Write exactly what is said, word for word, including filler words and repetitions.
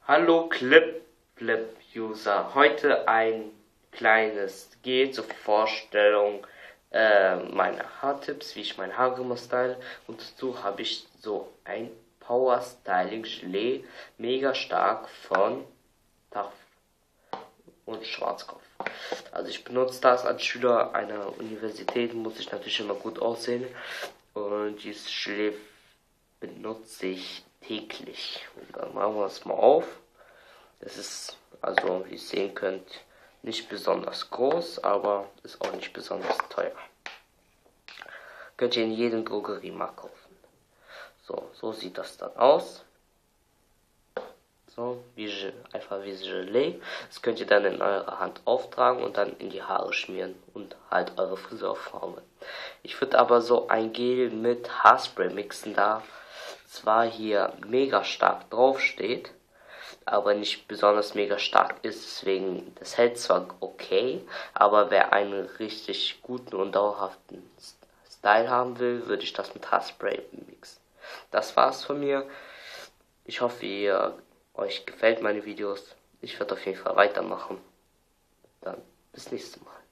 Hallo Clip Flip User, heute ein kleines Gel zur Vorstellung äh, meiner Haartipps, wie ich mein Haar style, und dazu habe ich so ein Power Styling Gelee, mega stark von Taf und Schwarzkopf. Also ich benutze das als Schüler einer Universität, muss ich natürlich immer gut aussehen, und dieses Gelee benutze ich täglich. Und dann machen wir es mal auf. Das ist, also wie ihr sehen könnt, nicht besonders groß, aber ist auch nicht besonders teuer. Könnt ihr in jedem Drogeriemarkt kaufen. So, so sieht das dann aus. So, wie, einfach wie Gelee. Das könnt ihr dann in eure Hand auftragen und dann in die Haare schmieren und halt eure Frisur formen. Ich würde aber so ein Gel mit Haarspray mixen, da zwar hier mega stark drauf steht, aber nicht besonders mega stark ist, deswegen, das hält zwar okay, aber wer einen richtig guten und dauerhaften Style haben will, würde ich das mit Haarspray mixen. Das war's von mir. Ich hoffe, ihr, euch gefällt meine Videos. Ich werde auf jeden Fall weitermachen. Dann bis nächstes Mal.